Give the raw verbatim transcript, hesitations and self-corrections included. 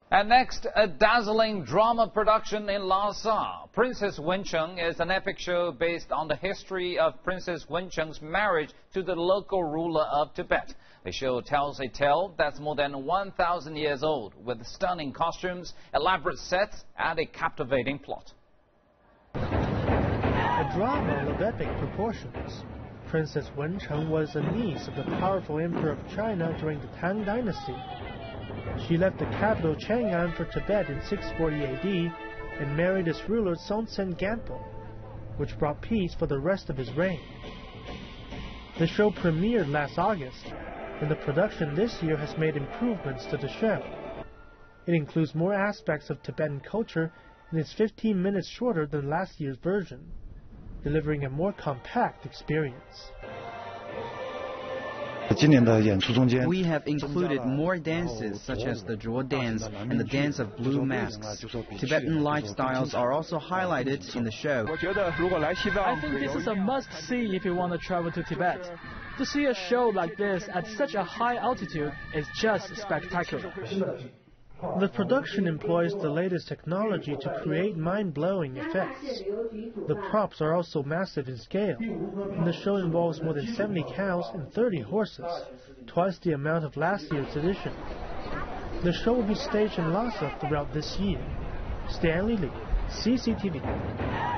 And next, a dazzling drama production in Lhasa. Princess Wencheng is an epic show based on the history of Princess Wencheng's marriage to the local ruler of Tibet. The show tells a tale that's more than one thousand years old, with stunning costumes, elaborate sets, and a captivating plot. A drama of epic proportions. Princess Wencheng was a niece of the powerful emperor of China during the Tang Dynasty. She left the capital Chang'an for Tibet in six forty A D and married its ruler Songtsen Gampo, which brought peace for the rest of his reign. The show premiered last August, and the production this year has made improvements to the show. It includes more aspects of Tibetan culture and is fifteen minutes shorter than last year's version, delivering a more compact experience. We have included more dances such as the Zhuo dance and the dance of blue masks. Tibetan lifestyles are also highlighted in the show. I think this is a must-see if you want to travel to Tibet. To see a show like this at such a high altitude is just spectacular. The production employs the latest technology to create mind-blowing effects. The props are also massive in scale, and the show involves more than seventy cows and thirty horses, twice the amount of last year's edition. The show will be staged in Lhasa throughout this year. Stanley Lee, C C T V.